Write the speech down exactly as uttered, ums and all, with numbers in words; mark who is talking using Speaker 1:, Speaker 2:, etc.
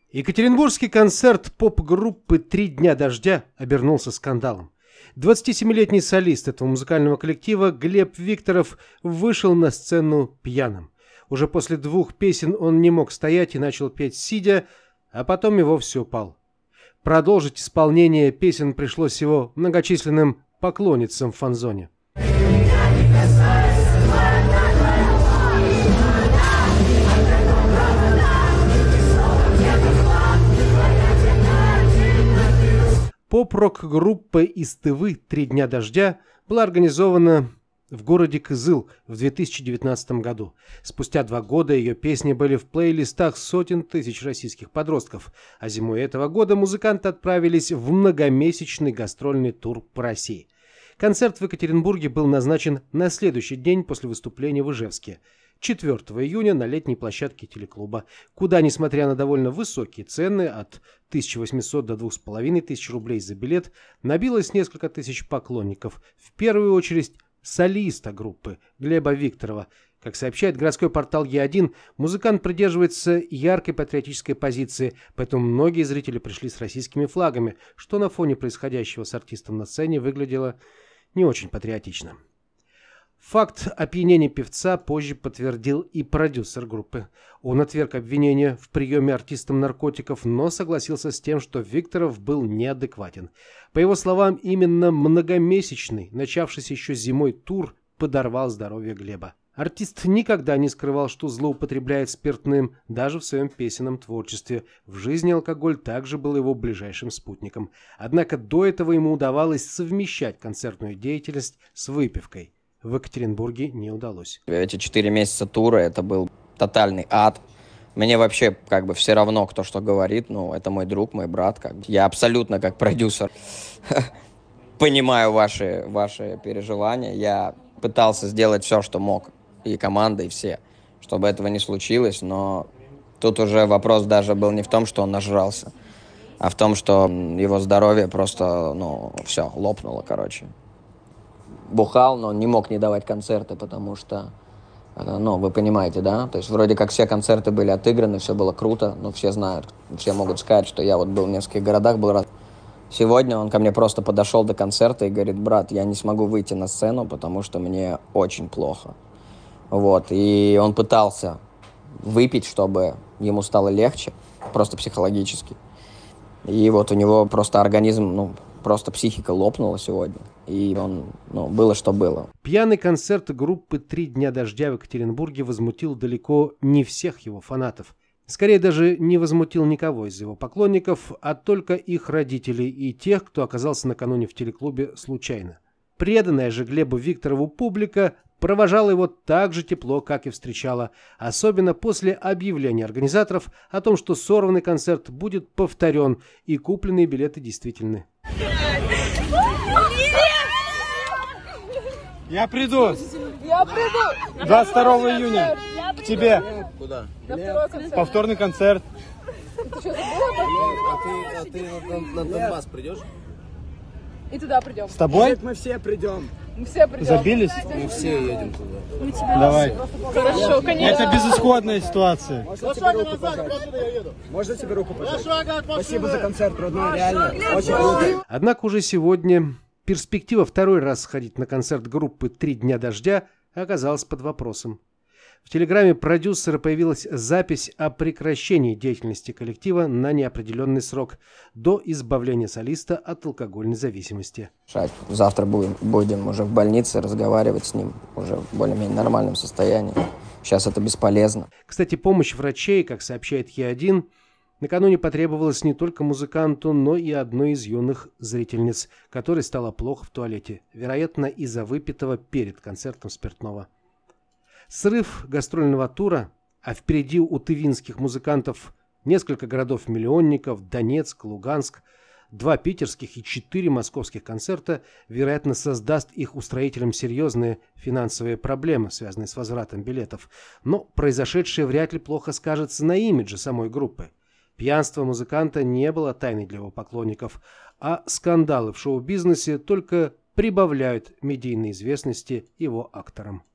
Speaker 1: Екатеринбургский концерт поп-группы «Три дня дождя» обернулся скандалом. двадцатисемилетний солист этого музыкального коллектива Глеб Викторов вышел на сцену пьяным. Уже после двух песен он не мог стоять и начал петь сидя, а потом и вовсе упал. Продолжить исполнение песен пришлось его многочисленным поклонницам в фан-зоне. Поп-рок-группа из Тывы «Три дня дождя» была организована в городе Кызыл в две тысячи девятнадцатом году. Спустя два года ее песни были в плейлистах сотен тысяч российских подростков, а зимой этого года музыканты отправились в многомесячный гастрольный тур по России. Концерт в Екатеринбурге был назначен на следующий день после выступления в Ижевске, четвёртого июня, на летней площадке телеклуба, куда, несмотря на довольно высокие цены от тысячи восьмисот до двух с половиной тысяч рублей за билет, набилось несколько тысяч поклонников, в первую очередь солиста группы Глеба Викторова. Как сообщает городской портал Е один, музыкант придерживается яркой патриотической позиции, поэтому многие зрители пришли с российскими флагами, что на фоне происходящего с артистом на сцене выглядело не очень патриотично. Факт опьянения певца позже подтвердил и продюсер группы. Он отверг обвинения в приеме артистом наркотиков, но согласился с тем, что Викторов был неадекватен. По его словам, именно многомесячный, начавшийся еще зимой тур, подорвал здоровье Глеба. Артист никогда не скрывал, что злоупотребляет спиртным, даже в своем песенном творчестве. В жизни алкоголь также был его ближайшим спутником. Однако до этого ему удавалось совмещать концертную деятельность с выпивкой. В Екатеринбурге не удалось.
Speaker 2: Эти четыре месяца тура, это был тотальный ад. Мне вообще как бы все равно, кто что говорит. Ну, это мой друг, мой брат. Как бы. Я абсолютно как продюсер понимаю ваши, ваши переживания. Я пытался сделать все, что мог. И команда, и все. Чтобы этого не случилось. Но тут уже вопрос даже был не в том, что он нажрался, а в том, что его здоровье просто, ну, все, лопнуло, короче. Бухал, но не мог не давать концерты, потому что, ну, вы понимаете, да? То есть вроде как все концерты были отыграны, все было круто, но все знают, все могут сказать, что я вот был в нескольких городах, был рад. Сегодня он ко мне просто подошел до концерта и говорит: брат, я не смогу выйти на сцену, потому что мне очень плохо. Вот, и он пытался выпить, чтобы ему стало легче, просто психологически. И вот у него просто организм, ну, просто психика лопнула сегодня. И он, ну, было, что было.
Speaker 1: Пьяный концерт группы «Три дня дождя» в Екатеринбурге возмутил далеко не всех его фанатов. Скорее, даже не возмутил никого из его поклонников, а только их родителей и тех, кто оказался накануне в телеклубе случайно. Преданная же Глебу Викторову публика провожала его так же тепло, как и встречала, особенно после объявления организаторов о том, что сорванный концерт будет повторен и купленные билеты действительны.
Speaker 3: Я приду.
Speaker 4: Я приду.
Speaker 3: двадцать второго июня к тебе.
Speaker 4: Куда? На второй концерт.
Speaker 3: Повторный концерт.
Speaker 4: Ты что, забыла?
Speaker 5: А ты, а ты на, на Донбасс придешь?
Speaker 4: И туда придем.
Speaker 3: С тобой?
Speaker 5: Мы все придем.
Speaker 4: Мы все придем.
Speaker 3: Забились?
Speaker 5: Мы все едем туда.
Speaker 3: Давай.
Speaker 4: Хорошо, конечно.
Speaker 3: Это безысходная ситуация.
Speaker 5: Можно тебе руку пожать? Спасибо за концерт, родной, реально. Очень круто.
Speaker 1: Однако уже сегодня перспектива второй раз сходить на концерт группы «Три дня дождя» оказалась под вопросом. В телеграме продюсера появилась запись о прекращении деятельности коллектива на неопределенный срок до избавления солиста от алкогольной зависимости.
Speaker 2: Завтра будем, будем уже в больнице разговаривать с ним уже в более-менее нормальном состоянии. Сейчас это бесполезно.
Speaker 1: Кстати, помощь врачей, как сообщает Е один, накануне потребовалась не только музыканту, но и одной из юных зрительниц, которой стало плохо в туалете, вероятно, из-за выпитого перед концертом спиртного. Срыв гастрольного тура, а впереди у тывинских музыкантов несколько городов-миллионников, Донецк, Луганск, два питерских и четыре московских концерта, вероятно, создаст их устроителям серьезные финансовые проблемы, связанные с возвратом билетов. Но произошедшее вряд ли плохо скажется на имидже самой группы. Пьянство музыканта не было тайной для его поклонников, а скандалы в шоу-бизнесе только прибавляют медийной известности его акторам.